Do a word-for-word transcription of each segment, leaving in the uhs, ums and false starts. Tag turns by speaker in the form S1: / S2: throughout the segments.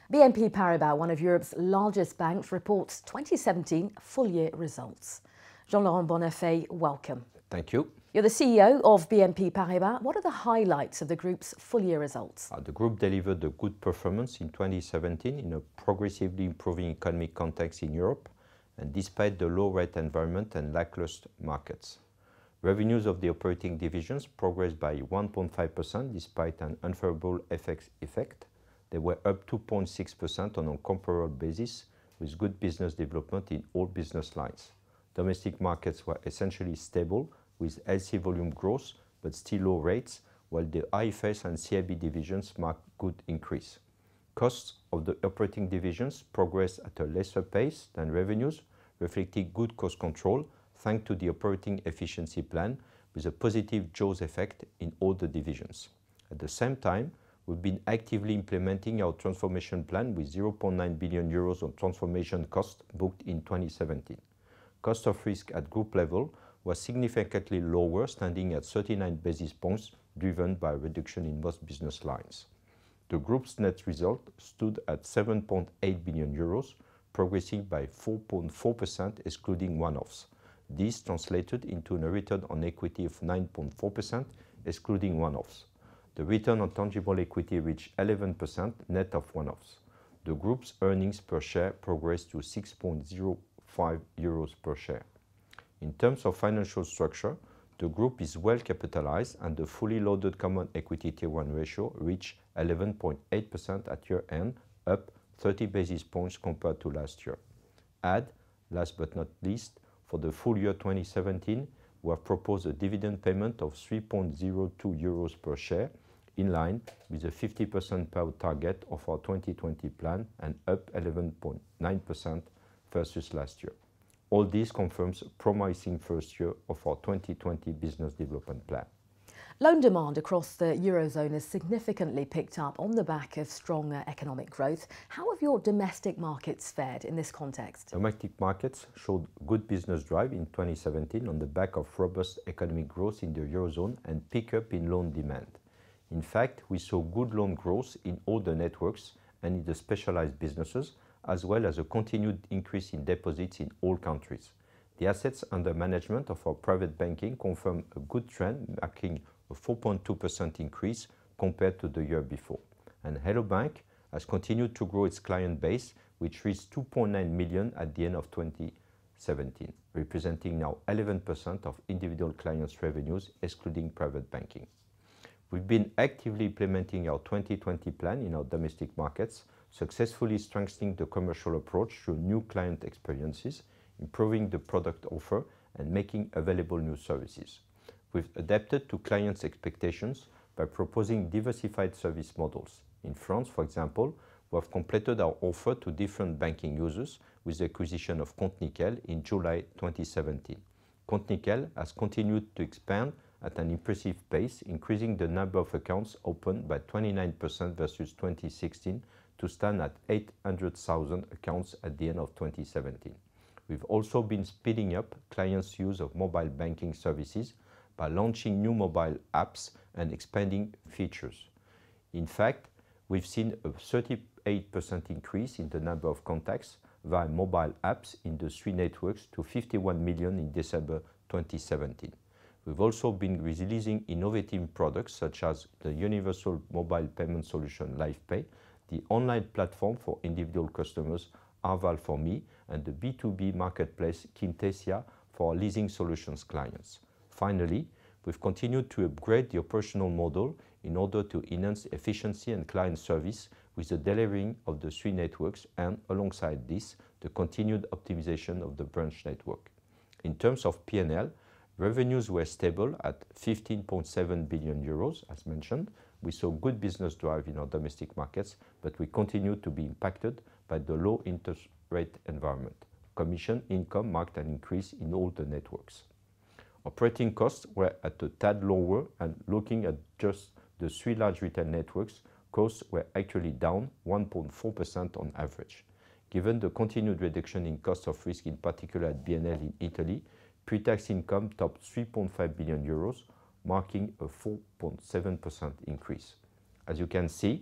S1: B N P Paribas, one of Europe's largest banks, reports twenty seventeen full-year results. Jean-Laurent Bonnafé, welcome.
S2: Thank you.
S1: You're the C E O of B N P Paribas. What are the highlights of the group's full-year results?
S2: Uh, the group delivered a good performance in twenty seventeen in a progressively improving economic context in Europe, and despite the low-rate environment and lackluster markets. Revenues of the operating divisions progressed by one point five percent despite an unfavorable F X effect. They were up two point six percent on a comparable basis, with good business development in all business lines. Domestic markets were essentially stable, with healthy volume growth, but still low rates, while the I F S and C I B divisions marked good increase. Costs of the operating divisions progressed at a lesser pace than revenues, reflecting good cost control, thanks to the operating efficiency plan, with a positive jaws effect in all the divisions. At the same time, we've been actively implementing our transformation plan with zero point nine billion euros of transformation costs booked in twenty seventeen. Cost of risk at group level was significantly lower, standing at thirty-nine basis points, driven by a reduction in most business lines. The group's net result stood at seven point eight billion euros, progressing by four point four percent excluding one-offs. This translated into a return on equity of nine point four percent excluding one-offs. The return on tangible equity reached eleven percent net of one-offs. The group's earnings per share progressed to six point zero five euros per share. In terms of financial structure, the group is well capitalized and the fully loaded common equity tier one ratio reached eleven point eight percent at year-end, up thirty basis points compared to last year. Add, last but not least, for the full year twenty seventeen, we have proposed a dividend payment of three point zero two euros per share, in line with the fifty percent payout target of our twenty twenty plan and up eleven point nine percent versus last year. All this confirms a promising first year of our twenty twenty business development plan.
S1: Loan demand across the Eurozone has significantly picked up on the back of stronger economic growth. How have your domestic markets fared in this context?
S2: Domestic markets showed good business drive in twenty seventeen on the back of robust economic growth in the Eurozone and pickup in loan demand. In fact, we saw good loan growth in all the networks and in the specialized businesses, as well as a continued increase in deposits in all countries. The assets under management of our private banking confirm a good trend, marking a four point two percent increase compared to the year before. And Hello Bank has continued to grow its client base, which reached two point nine million at the end of twenty seventeen, representing now eleven percent of individual clients' revenues, excluding private banking. We've been actively implementing our twenty twenty plan in our domestic markets, successfully strengthening the commercial approach through new client experiences, improving the product offer, and making available new services. We've adapted to clients' expectations by proposing diversified service models. In France, for example, we have completed our offer to different banking users with the acquisition of Compte Nickel in July twenty seventeen. Compte Nickel has continued to expand at an impressive pace, increasing the number of accounts opened by twenty-nine percent versus twenty sixteen to stand at eight hundred thousand accounts at the end of twenty seventeen. We've also been speeding up clients' use of mobile banking services by launching new mobile apps and expanding features. In fact, we've seen a thirty-eight percent increase in the number of contacts via mobile apps in the three networks to fifty-one million in December twenty seventeen. We've also been releasing innovative products such as the universal mobile payment solution LivePay, the online platform for individual customers Arval for Me, and the B two B marketplace Quintesia for our leasing solutions clients. Finally, we've continued to upgrade the operational model in order to enhance efficiency and client service with the delivering of the three networks and, alongside this, the continued optimization of the branch network. In terms of P and L, revenues were stable at fifteen point seven billion euros, as mentioned. We saw good business drive in our domestic markets, but we continue to be impacted by the low interest rate environment. Commission income marked an increase in all the networks. Operating costs were at a tad lower, and looking at just the three large retail networks, costs were actually down one point four percent on average. Given the continued reduction in cost of risk, in particular at B N L in Italy, pre-tax income topped three point five billion euros, marking a four point seven percent increase. As you can see,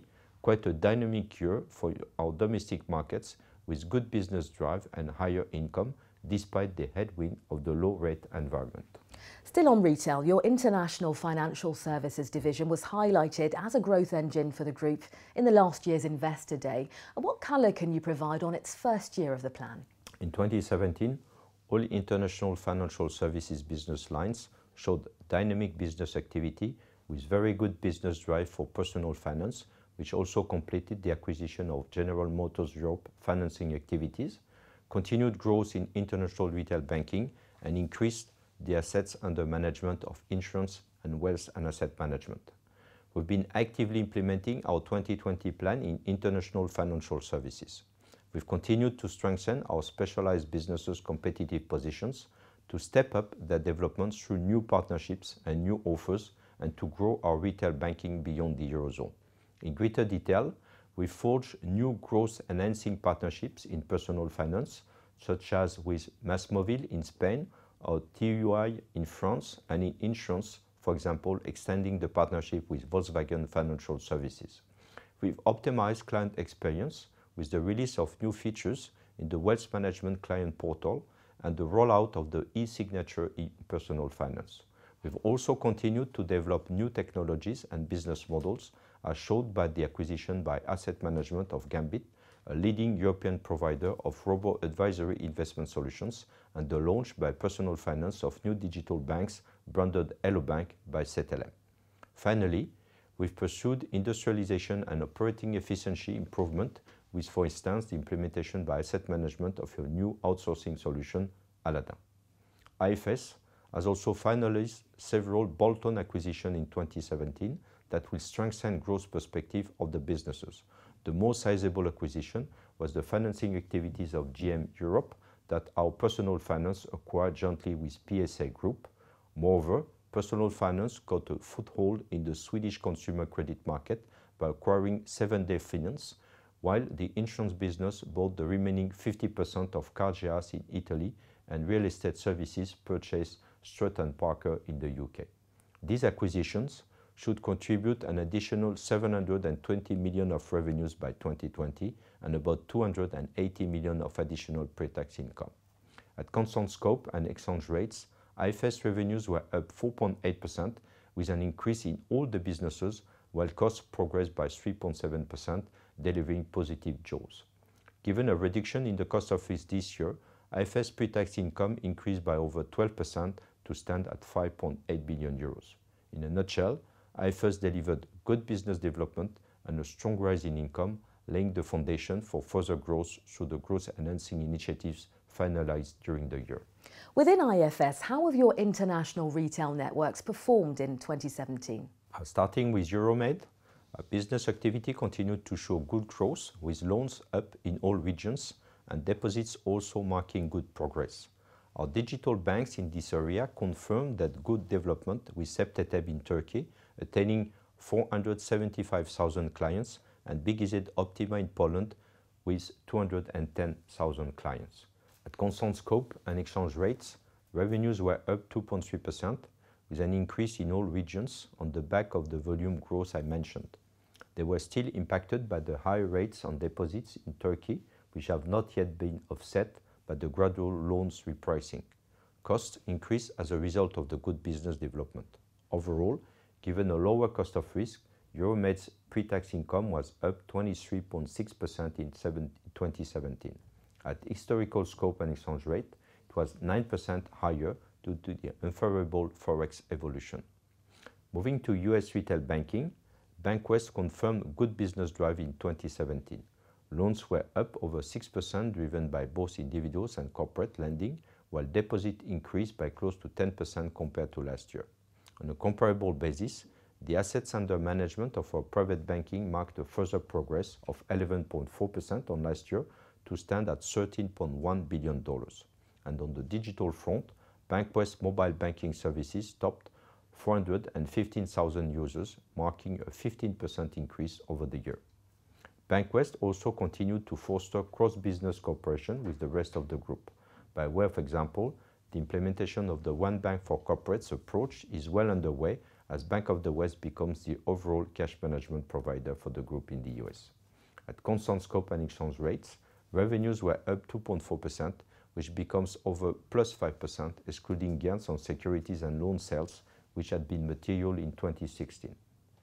S2: quite a dynamic year for our domestic markets with good business drive and higher income despite the headwind of the low rate environment.
S1: Still on retail, your International Financial Services division was highlighted as a growth engine for the group in the last year's Investor Day. What colour can you provide on its first year of the plan?
S2: In twenty seventeen, all international financial services business lines showed dynamic business activity with very good business drive for personal finance, which also completed the acquisition of General Motors Europe financing activities, continued growth in international retail banking, and increased the assets under management of insurance and wealth and asset management. We've been actively implementing our twenty twenty plan in international financial services. We've continued to strengthen our specialized businesses' competitive positions, to step up their developments through new partnerships and new offers, and to grow our retail banking beyond the Eurozone. In greater detail, we forged new growth-enhancing partnerships in personal finance, such as with MásMóvil in Spain or T U I in France, and in insurance, for example, extending the partnership with Volkswagen Financial Services. We've optimized client experience with the release of new features in the wealth management client portal and the rollout of the e-signature in personal finance. We've also continued to develop new technologies and business models, as shown by the acquisition by Asset Management of Gambit, a leading European provider of robo-advisory investment solutions, and the launch by Personal Finance of new digital banks branded Hello Bank by C T L M. Finally, we've pursued industrialization and operating efficiency improvement with, for instance, the implementation by Asset Management of a new outsourcing solution, Aladdin. I F S has also finalized several bolt-on acquisitions in twenty seventeen that will strengthen growth perspective of the businesses. The most sizable acquisition was the financing activities of G M Europe that our Personal Finance acquired jointly with P S A Group. Moreover, Personal Finance got a foothold in the Swedish consumer credit market by acquiring seven day Finance, while the insurance business bought the remaining fifty percent of Cargeas in Italy and real estate services purchased Strutt and Parker in the U K. These acquisitions should contribute an additional seven hundred twenty million of revenues by twenty twenty and about two hundred eighty million of additional pre-tax income. At constant scope and exchange rates, I F S revenues were up four point eight percent with an increase in all the businesses, while costs progressed by three point seven percent, delivering positive jaws. Given a reduction in the cost of risk this year, I F S pre-tax income increased by over twelve percent to stand at five point eight billion euros. In a nutshell, I F S delivered good business development and a strong rise in income, laying the foundation for further growth through the growth-enhancing initiatives finalized during the year.
S1: Within I F S, how have your international retail networks performed in twenty seventeen?
S2: Uh, starting with Euromed, uh, business activity continued to show good growth, with loans up in all regions and deposits also marking good progress. Our digital banks in this area confirmed that good development with Septeteb in Turkey, attaining four hundred seventy-five thousand clients, and BigEZ Optima in Poland with two hundred ten thousand clients. At constant scope and exchange rates, revenues were up two point three percent, with an increase in all regions on the back of the volume growth I mentioned. They were still impacted by the high rates on deposits in Turkey, which have not yet been offset by the gradual loans repricing. Costs increased as a result of the good business development. Overall, given a lower cost of risk, Euromed's pre-tax income was up twenty-three point six percent in twenty seventeen. At historical scope and exchange rate, it was nine percent higher due to the unfavorable forex evolution. Moving to U S retail banking, BankWest confirmed good business drive in twenty seventeen. Loans were up over six percent, driven by both individuals and corporate lending, while deposit increased by close to ten percent compared to last year. On a comparable basis, the assets under management of our private banking marked a further progress of eleven point four percent on last year to stand at thirteen point one billion dollars. And on the digital front, BankWest mobile banking services topped four hundred fifteen thousand users, marking a fifteen percent increase over the year. BankWest also continued to foster cross-business cooperation with the rest of the group. By way of example, the implementation of the One Bank for Corporates approach is well underway as Bank of the West becomes the overall cash management provider for the group in the U S. At constant scope and exchange rates, revenues were up two point four percent, which becomes over plus five percent, excluding gains on securities and loan sales, which had been material in twenty sixteen.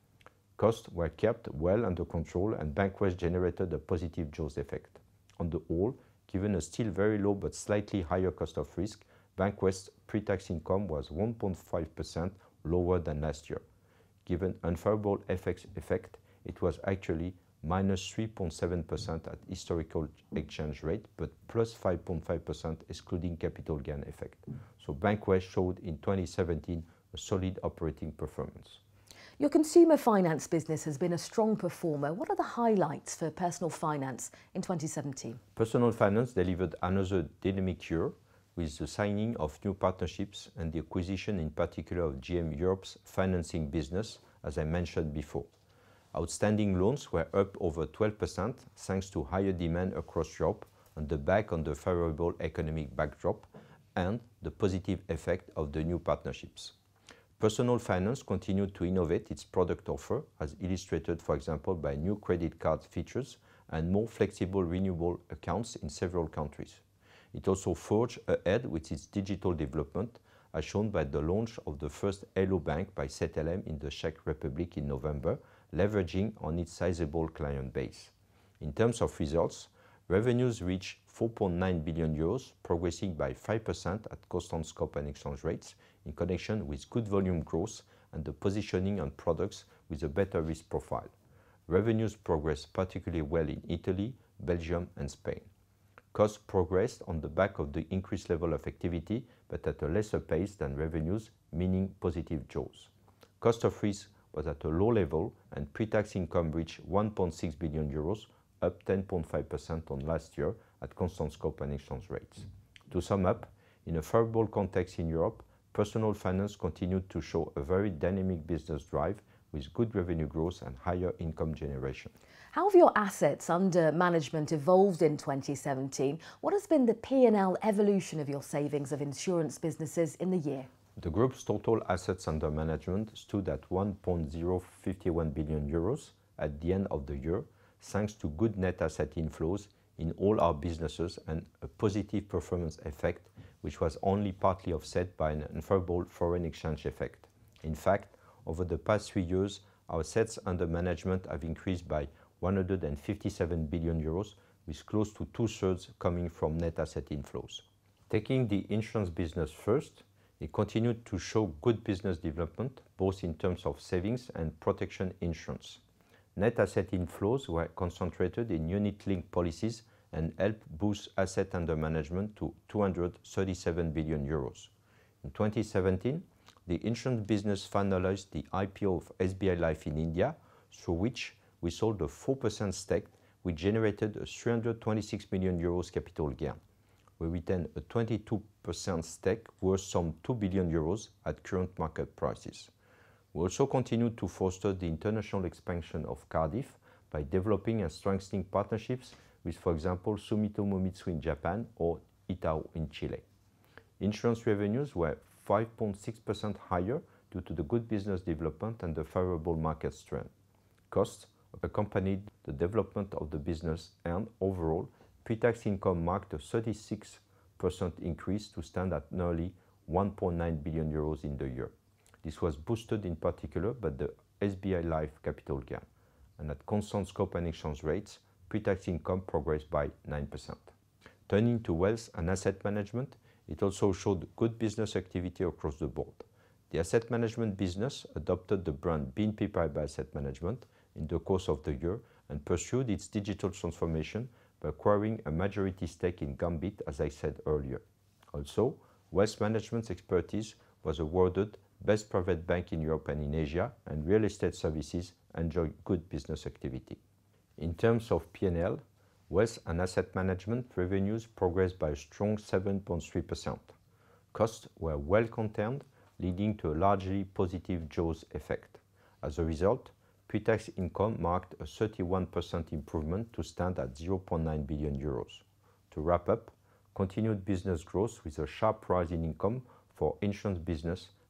S2: Costs were kept well under control and BankWest generated a positive jaws effect. On the whole, given a still very low but slightly higher cost of risk, BankWest's pre-tax income was one point five percent lower than last year. Given unfavorable F X effect, it was actually minus three point seven percent at historical exchange rate, but plus five point five percent excluding capital gain effect. So BankWest showed in twenty seventeen a solid operating performance.
S1: Your consumer finance business has been a strong performer. What are the highlights for personal finance in twenty seventeen?
S2: Personal finance delivered another dynamic year with the signing of new partnerships and the acquisition in particular of G M Europe's financing business, as I mentioned before. Outstanding loans were up over twelve percent thanks to higher demand across Europe on the back of the favorable economic backdrop and the positive effect of the new partnerships. Personal finance continued to innovate its product offer, as illustrated, for example, by new credit card features and more flexible renewable accounts in several countries. It also forged ahead with its digital development, as shown by the launch of the first Hello Bank by C T L M in the Czech Republic in November, leveraging on its sizable client base. In terms of results, revenues reached four point nine billion euros, progressing by five percent at constant scope and exchange rates, in connection with good volume growth and the positioning on products with a better risk profile. Revenues progressed particularly well in Italy, Belgium and Spain. Costs progressed on the back of the increased level of activity, but at a lesser pace than revenues, meaning positive jaws. Cost of risk was at a low level and pre-tax income reached one point six billion euros, up ten point five percent on last year at constant scope and exchange rates. To sum up, in a favorable context in Europe, personal finance continued to show a very dynamic business drive with good revenue growth and higher income generation.
S1: How have your assets under management evolved in twenty seventeen? What has been the P and L evolution of your savings of insurance businesses in the year?
S2: The group's total assets under management stood at one point zero five one billion euros at the end of the year, thanks to good net asset inflows in all our businesses and a positive performance effect, which was only partly offset by an unfavorable foreign exchange effect. In fact, over the past three years, our assets under management have increased by one hundred fifty-seven billion euros, with close to two-thirds coming from net asset inflows. Taking the insurance business first, it continued to show good business development, both in terms of savings and protection insurance. Net asset inflows were concentrated in unit-linked policies and helped boost assets under management to two hundred thirty-seven billion euros. In twenty seventeen, the insurance business finalized the I P O of S B I Life in India, through which we sold a four percent stake, which generated a three hundred twenty-six million euros capital gain. We retain a twenty-two percent stake worth some two billion euros at current market prices. We also continued to foster the international expansion of Cardif by developing and strengthening partnerships with, for example, Sumitomo Mitsui in Japan or Itaú in Chile. Insurance revenues were five point six percent higher due to the good business development and the favorable market trend. Costs accompanied the development of the business and, overall, pre-tax income marked a thirty-six percent increase to stand at nearly one point nine billion euros in the year. This was boosted in particular by the S B I Life capital gain, and at constant scope and exchange rates, pre-tax income progressed by nine percent. Turning to wealth and asset management, it also showed good business activity across the board. The asset management business adopted the brand B N P Paribas Asset Management in the course of the year and pursued its digital transformation by acquiring a majority stake in Gambit, as I said earlier. Also, wealth management's expertise was awarded Best Private Bank in Europe and in Asia, and real estate services enjoyed good business activity. In terms of P and L, wealth and asset management revenues progressed by a strong seven point three percent. Costs were well contained, leading to a largely positive jaws effect. As a result, pre-tax income marked a thirty-one percent improvement to stand at zero point nine billion euros. To wrap up, continued business growth with a sharp rise in income for insurance business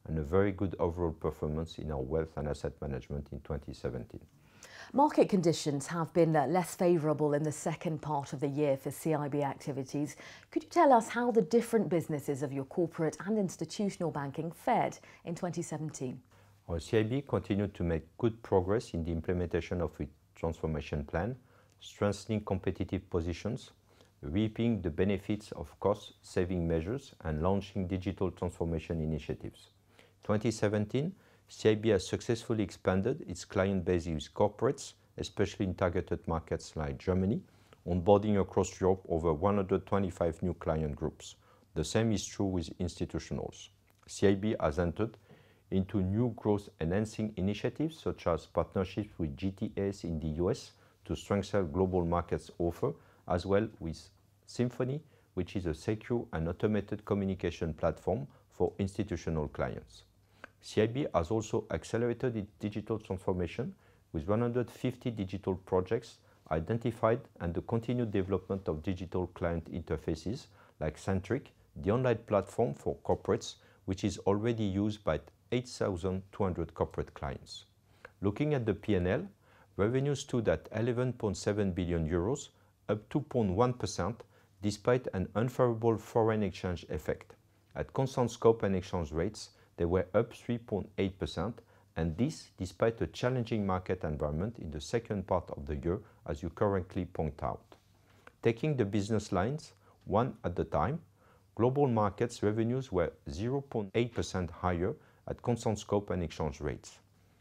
S2: and a very good overall performance in our wealth and asset management in twenty seventeen.
S1: Market conditions have been less favourable in the second part of the year for C I B activities. Could you tell us how the different businesses of your corporate and institutional banking fared in twenty seventeen?
S2: Our C I B continued to make good progress in the implementation of its transformation plan, strengthening competitive positions, reaping the benefits of cost-saving measures, and launching digital transformation initiatives. twenty seventeen, C I B has successfully expanded its client base with corporates, especially in targeted markets like Germany, onboarding across Europe over one hundred twenty-five new client groups. The same is true with institutionals. C I B has entered into new growth-enhancing initiatives such as partnerships with G T S in the U S to strengthen global markets offer, as well with Symphony, which is a secure and automated communication platform for institutional clients. C I B has also accelerated its digital transformation with one hundred fifty digital projects identified and the continued development of digital client interfaces like Centric, the online platform for corporates, which is already used by eight thousand two hundred corporate clients. Looking at the P and L, revenues stood at eleven point seven billion euros, up two point one percent, despite an unfavorable foreign exchange effect. At constant scope and exchange rates, they were up three point eight percent, and this despite a challenging market environment in the second part of the year, as you correctly point out. Taking the business lines one at a time, global markets revenues were zero point eight percent higher at constant scope and exchange rates.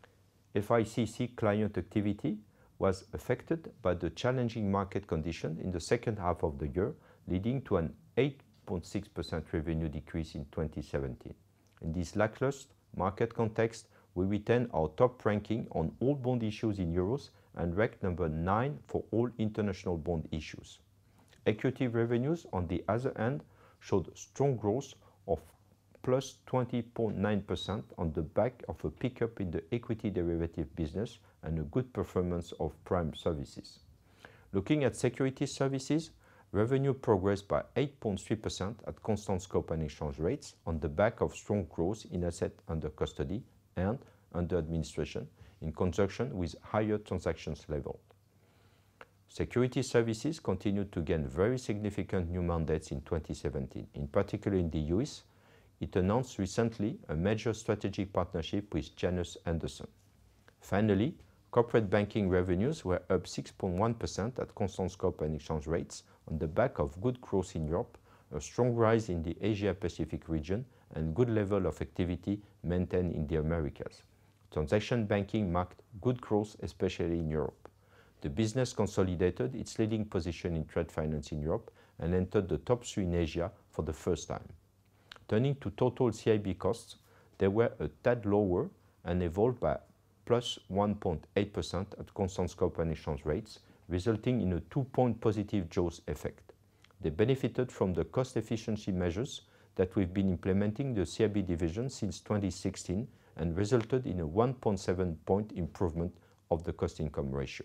S2: F I C C client activity was affected by the challenging market condition in the second half of the year, leading to an eight point six percent revenue decrease in twenty seventeen. In this lackluster market context, we retain our top ranking on all bond issues in euros and ranked number nine for all international bond issues. Equity revenues, on the other hand, showed strong growth of plus twenty point nine percent on the back of a pickup in the equity derivative business and a good performance of prime services. Looking at security services, revenue progressed by eight point three percent at constant scope and exchange rates on the back of strong growth in assets under custody and under administration, in conjunction with higher transactions level. Security services continued to gain very significant new mandates in twenty seventeen. In particular in the U S, it announced recently a major strategic partnership with Janus Henderson. Finally, corporate banking revenues were up six point one percent at constant scope and exchange rates on the back of good growth in Europe, a strong rise in the Asia-Pacific region, and good level of activity maintained in the Americas. Transaction banking marked good growth, especially in Europe. The business consolidated its leading position in trade finance in Europe and entered the top three in Asia for the first time. Turning to total C I B costs, they were a tad lower and evolved by plus one point eight percent at constant scope and exchange rates, resulting in a two-point positive jaws effect. They benefited from the cost efficiency measures that we've been implementing in the C I B division since twenty sixteen and resulted in a one point seven point improvement of the cost-income ratio.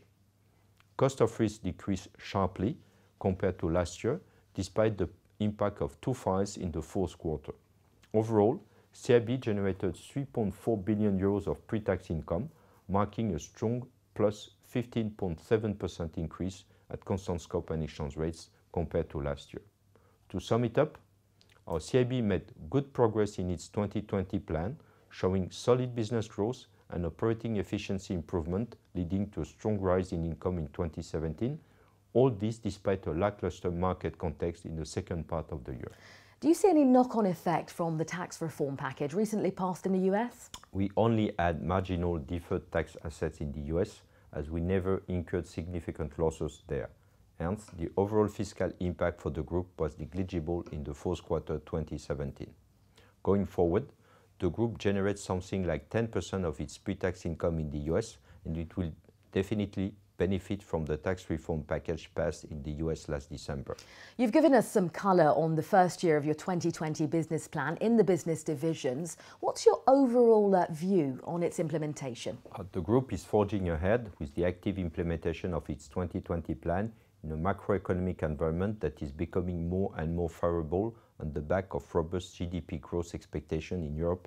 S2: Cost of risk decreased sharply compared to last year, despite the impact of two fires in the fourth quarter. Overall, C I B generated three point four billion euros of pre-tax income, marking a strong plus fifteen point seven percent increase at constant scope and exchange rates compared to last year. To sum it up, our C I B made good progress in its twenty twenty plan, showing solid business growth and operating efficiency improvement, leading to a strong rise in income in twenty seventeen. All this despite a lackluster market context in the second part of the year.
S1: Do you see any knock-on effect from the tax reform package recently passed in the U S?
S2: We only had marginal deferred tax assets in the U S, as we never incurred significant losses there. Hence, the overall fiscal impact for the group was negligible in the fourth quarter twenty seventeen. Going forward, the group generates something like ten percent of its pre-tax income in the U S, and it will definitely benefit from the tax reform package passed in the U S last December.
S1: You've given us some colour on the first year of your twenty twenty business plan in the business divisions. What's your overall uh, view on its implementation?
S2: Uh, the group is forging ahead with the active implementation of its twenty twenty plan in a macroeconomic environment that is becoming more and more favourable on the back of robust G D P growth expectation in Europe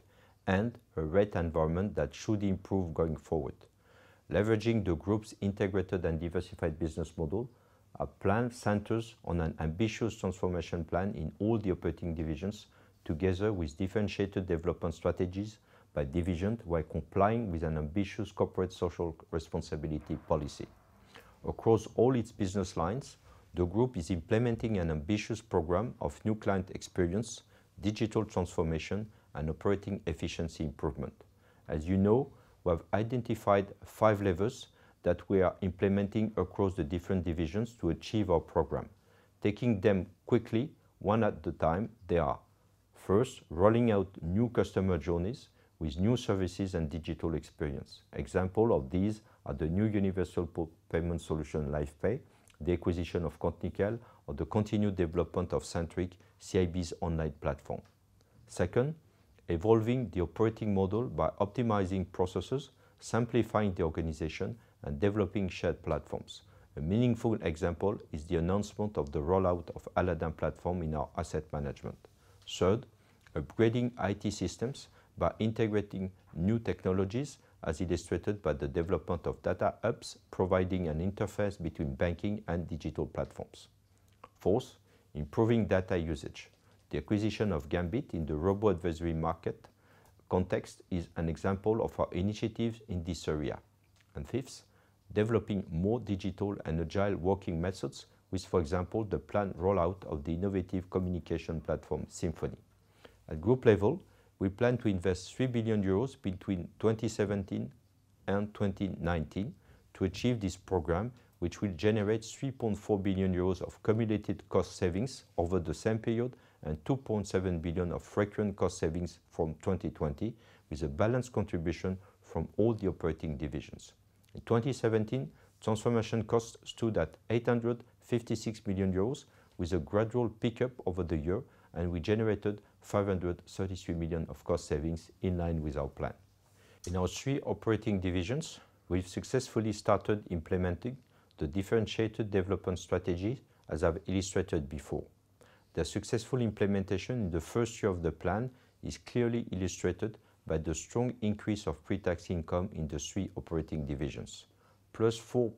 S2: and a rate environment that should improve going forward. Leveraging the group's integrated and diversified business model, our plan centers on an ambitious transformation plan in all the operating divisions, together with differentiated development strategies by division while complying with an ambitious corporate social responsibility policy. Across all its business lines, the group is implementing an ambitious program of new client experience, digital transformation, and operating efficiency improvement. As you know, we have identified five levers that we are implementing across the different divisions to achieve our program. Taking them quickly, one at a time, they are: first, rolling out new customer journeys with new services and digital experience. Examples of these are the new universal payment solution LivePay, the acquisition of Compte Nickel, or the continued development of Centric, C I B's online platform. Second, evolving the operating model by optimizing processes, simplifying the organization, and developing shared platforms. A meaningful example is the announcement of the rollout of Aladdin platform in our asset management. Third, upgrading I T systems by integrating new technologies, as illustrated by the development of data hubs, providing an interface between banking and digital platforms. Fourth, improving data usage. The acquisition of Gambit in the robo-advisory market context is an example of our initiatives in this area. And fifth, developing more digital and agile working methods with, for example, the planned rollout of the innovative communication platform Symphony. At group level, we plan to invest three billion euros between twenty seventeen and twenty nineteen to achieve this program, which will generate three point four billion euros of cumulated cost savings over the same period and two point seven billion of recurrent cost savings from twenty twenty, with a balanced contribution from all the operating divisions. In twenty seventeen, transformation costs stood at eight hundred fifty-six million euros, with a gradual pickup over the year, and we generated five hundred thirty-three million of cost savings in line with our plan. In our three operating divisions, we've successfully started implementing the differentiated development strategy, as I've illustrated before. The successful implementation in the first year of the plan is clearly illustrated by the strong increase of pre-tax income in the three operating divisions, plus four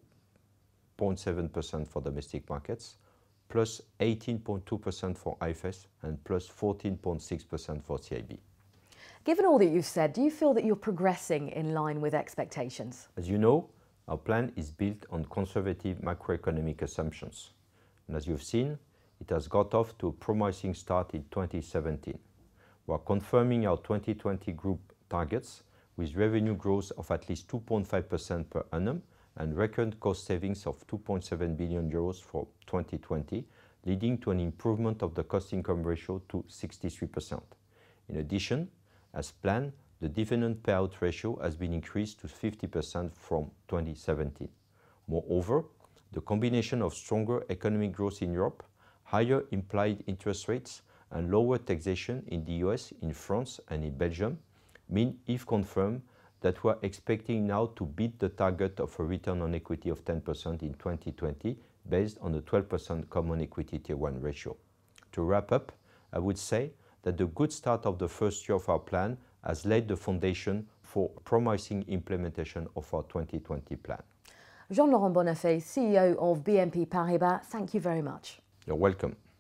S2: point seven percent for domestic markets, plus eighteen point two percent for I F S, and plus fourteen point six percent for C I B.
S1: Given all that you've said, do you feel that you're progressing in line with expectations?
S2: As you know, our plan is built on conservative macroeconomic assumptions. And as you've seen, it has got off to a promising start in twenty seventeen. We are confirming our twenty twenty group targets with revenue growth of at least two point five percent per annum and recurrent cost savings of two point seven billion euros for twenty twenty, leading to an improvement of the cost-income ratio to sixty-three percent. In addition, as planned, the dividend payout ratio has been increased to fifty percent from twenty seventeen. Moreover, the combination of stronger economic growth in Europe, higher implied interest rates, and lower taxation in the U S, in France, and in Belgium mean, if confirmed, that we are expecting now to beat the target of a return on equity of ten percent in twenty twenty based on a twelve percent common equity tier one ratio. To wrap up, I would say that the good start of the first year of our plan has laid the foundation for promising implementation of our twenty twenty plan.
S1: Jean-Laurent Bonnafé, C E O of B N P Paribas, thank you very much.
S2: You're welcome.